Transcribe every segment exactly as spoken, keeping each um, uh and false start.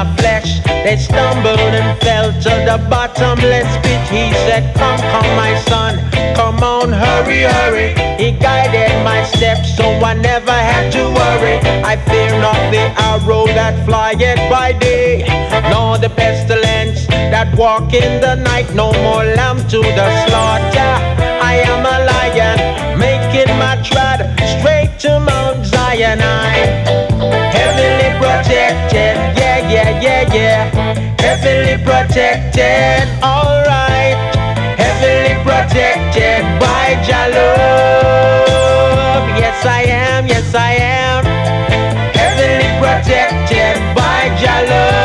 of flesh. They stumbled and fell to the bottomless pit. He said, come, come, my son, come on, hurry, hurry. He guided my steps, so I never had to worry. I fear not the arrow that flieth by day, nor the pestilence that walk in the night. No more lamb to the slaughter. I am a lion, making my trot straight to Mount Zion. I'm heavenly protected, yeah, yeah, yeah, yeah. Heavenly protected, alright. Heavenly protected by Jah love. Yes I am, yes I am. Heavenly protected by Jah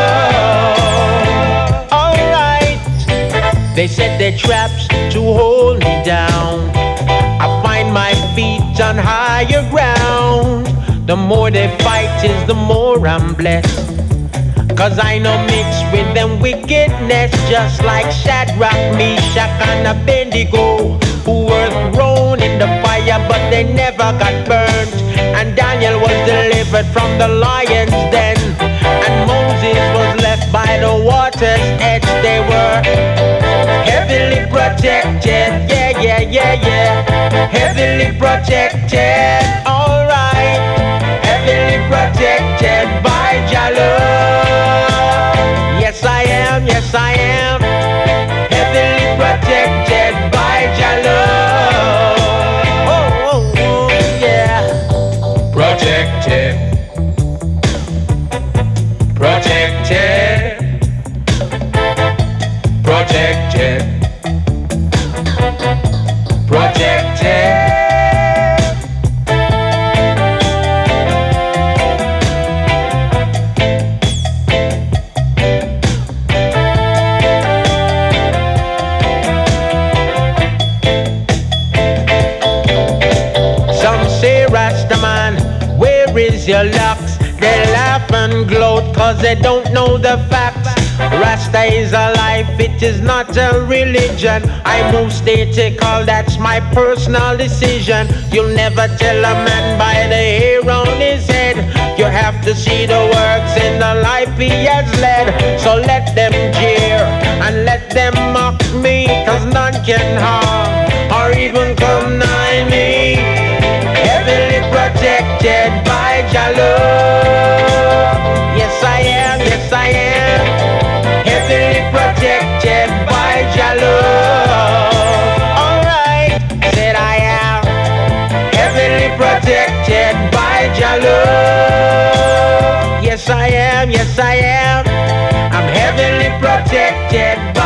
love. Alright. They set their traps to hold me down. I find my feet on higher ground. The more they fight is the more I'm blessed. Cause I know mix with them wickedness. Just like Shadrach, Meshach and Abednego, who were thrown in the fire but they never got burnt. And Daniel was delivered from the lion's den. And Moses was left by the water's edge. They were heavily protected, yeah, yeah, yeah, yeah. Heavily protected, alright. Heavily protected by Jah love. Yes I am, yes I am. Heavily protected by Jah love. Oh, oh, oh, yeah. Protected, protected, protected, protected. Rastaman, where is your locks? They laugh and gloat cause they don't know the facts. Rasta is a life, it is not a religion. I move statical, that's my personal decision. You'll never tell a man by the hair on his head. You have to see the works in the life he has led. So let them jeer and let them mock me, cause none can harm or even come nigh me. Heavily protected by Jah love. Yes I am, yes I am. Heavily protected by Jah love. Alright, said I am. Heavily protected by Jah love. Yes I am, yes I am. I'm heavily protected